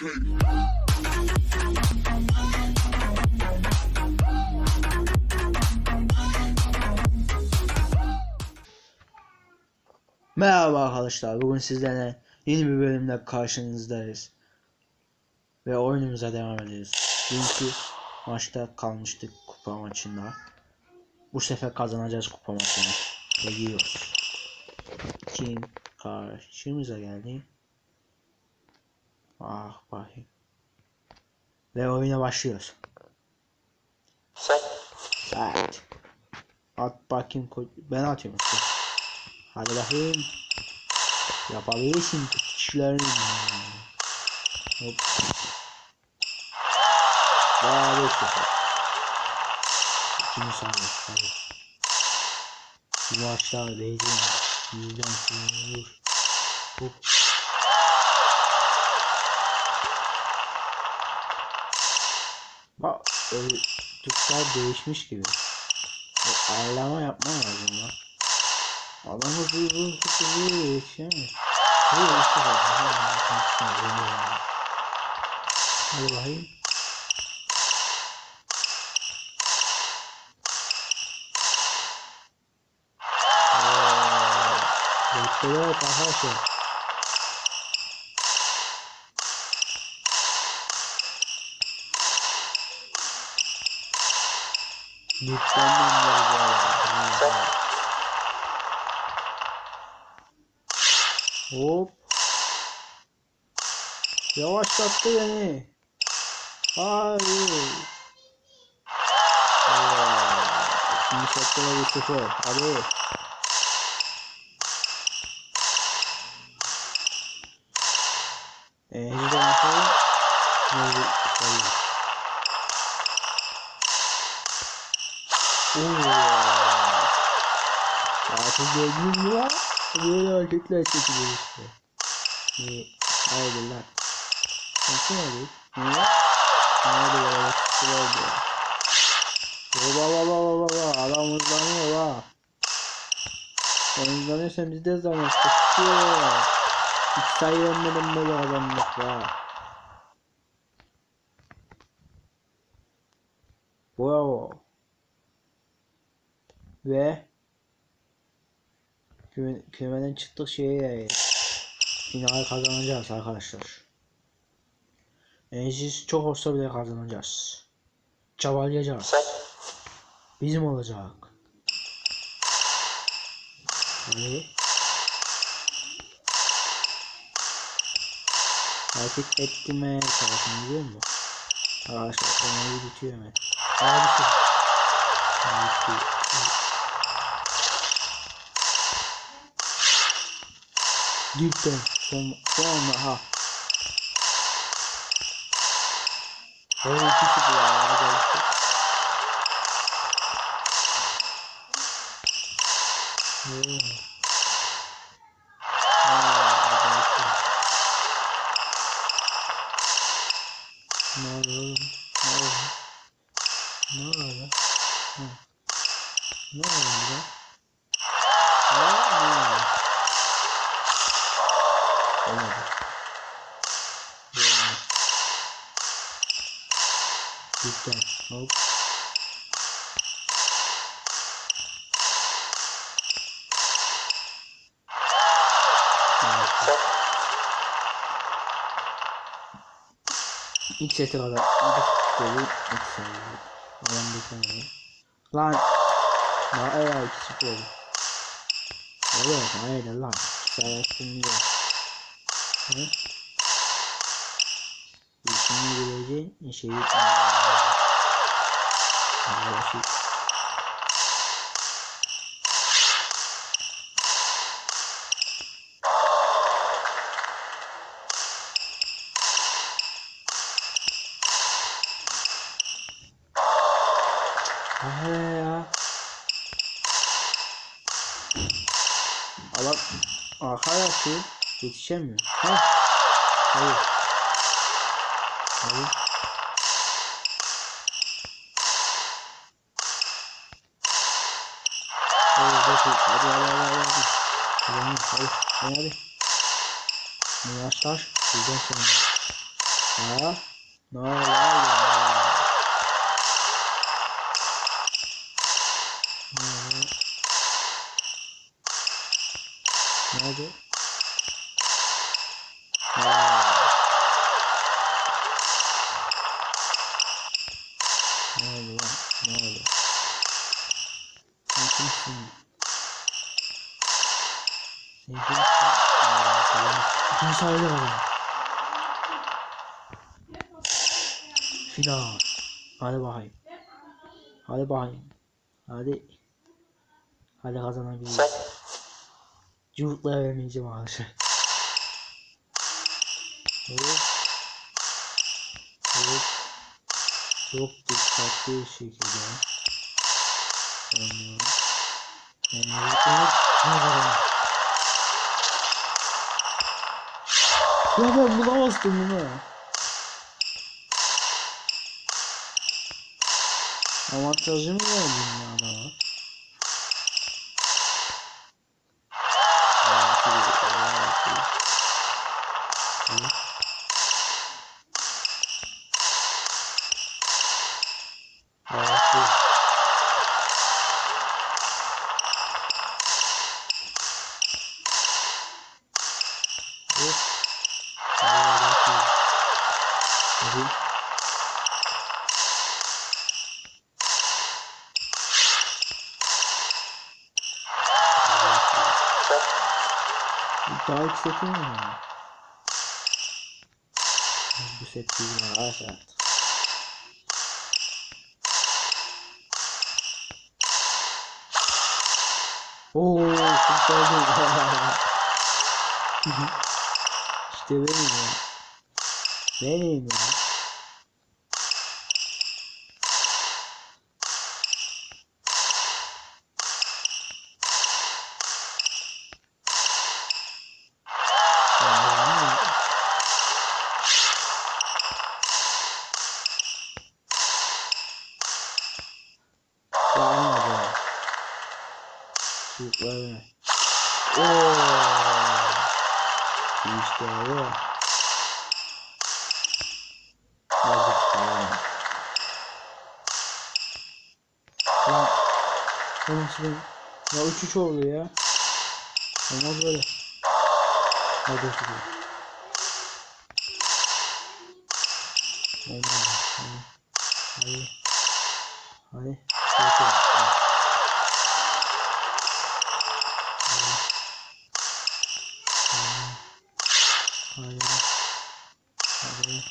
Merhaba arkadaşlar, bugün sizlerle yeni bir bölümde karşınızdayız ve oyunumuza devam ediyoruz. Dünkü maçta kalmıştık, kupa maçında. Bu sefer kazanacağız kupa maçını ve gidiyoruz. Kim karşımıza geldi? Ah bakayım. Ve oyuna başlıyoruz. Set. At bakayım, ben atıyorum işte. Hadi bakayım. Yapabilirsin kişilerin. Hop. Hadi sefer. İkinci saniye. Hadi. Bu maçlar değdim. Yüzden vur. Hop. Bak tuşlar değişmiş gibi. O ayarlama yapmam lazım lan. Adam hızlı yetişemez. Hadi bakayım. Bekliyor arkadaşlar. Hop. Yavaşlattı beni. Hayır. Şimdi şartlara bir sıfır. Hadi. Hızlı bakalım. Artık gördünüz mü ya? Böyle hareketler çekilir işte. Haydi lan. Nasıl oldu? Niye? Nerede böyle çıktılar diyor. Baba adam hızlanıyor la. Sen hızlanıyorsan biz de hızlanıyoruz. Hiç sayılmadım böyle adamlık la. Bravo. Ve kümeden çıktık şeye final kazanacağız arkadaşlar. Enerjisi çok olsa bile kazanacağız. Çabalayacağız. Bizim olacak. Hadi. Hareket ettirmeye çalışın biliyor musun? Arkadaşlar enerji bitiyor hemen. Abi şey. Dipten sonra ha. O ikisi bu ya. Dipten hop. İlk sete kadar dolu lan daha eğer ikisi oldu. Öyle hayır lan sayesinde diyor. İşini bileceğin şeyi ya. Allah arkadaşı yetişemiyor. Ha? Hayır. Hayır. Hadi. Yavaşlar. Bizden sonra. Ha? Ne oldu? Ne oldu? Ne oldu lan? Ne oldu? Sen kimsin? Sen kimsin? Tamam. İkinci sahile bakalım. Final. Hadi bakayım. Hadi bakayım. Hadi. Hadi kazanabiliriz. Cıvıkla vermeyeceğim arkadaşlar. Evet. Evet. Çok dikkatli bir şekilde. Oynuyorum. Ya ben buna bastım buna. Avantajımı verdim ya adama. Daha yükselteyim mi? Bu set değil arkadaşlar. Ooo kurtardım. İşte benim ya. Benim ya. Çocuklar. Ooo. İşte bu. Lan. Oğlum şimdi. Ya 3-3 oldu ya. Olmaz böyle. Hadi şuraya. Olmaz. Hadi. Hadi. Hadi. Hadi. Hadi.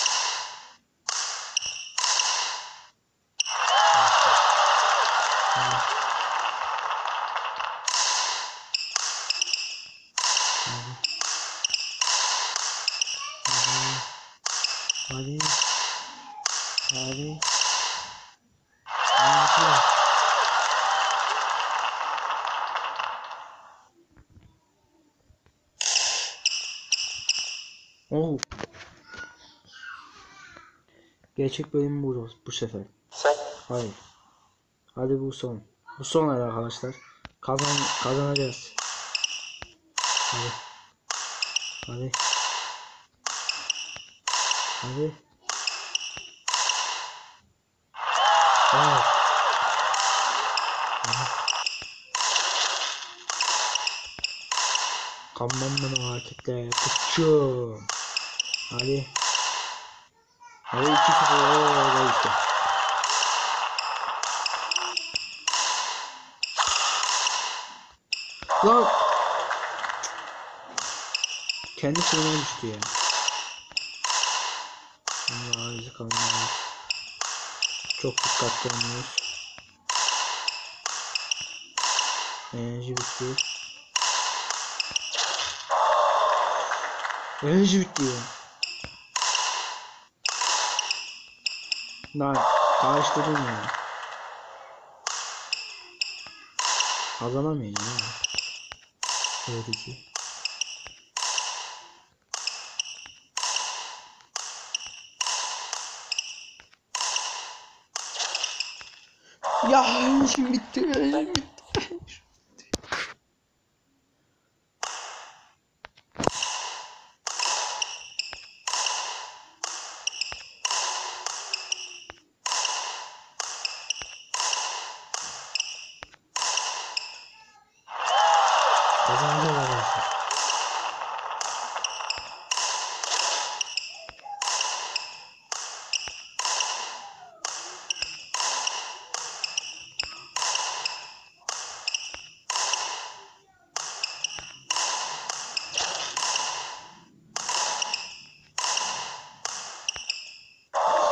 Hadi. Hadi. Hadi. Oh. Gerçek bölüm bu sefer. Hayır. Hadi bu son. Bu son arkadaşlar. Kazanacağız. Hadi. Hadi. Hadi. Evet. Kambanmanın hareketler kıçım. Hadi. Hadi 2-0 oldu işte. Lan. Kendi sınırına düştü ya. Allah bizi kalmıyor. Çok dikkatli oynuyoruz. Enerji bitti. Enerji bitti ya. Lan karıştırdım ya. Kazanamayacağım ya. Evet iki. Ya enerjim bitti, enerjim bitti.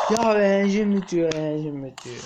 Ya enerjim bitiyor, enerjim bitiyor.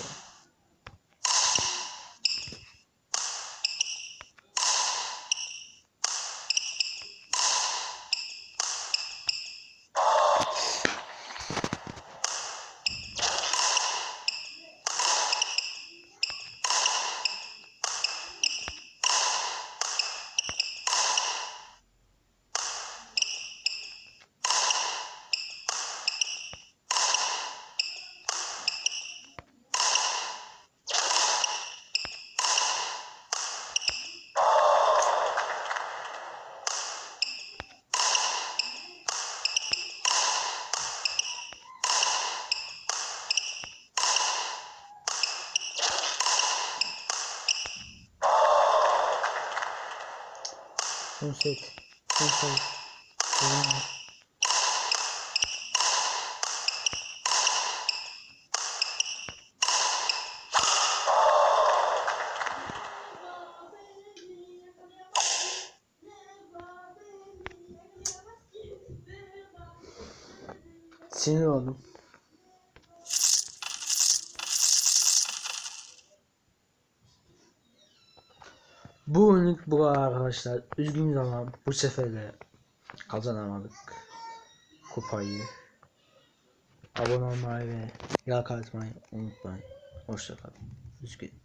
Son set. Son set. Sinir oldum. Bu oyunluk bu kadar arkadaşlar. Üzgünüz ama bu sefer de kazanamadık kupayı. Abone olmayı ve like atmayı unutmayın. Hoşça kalın. Üzgünüm.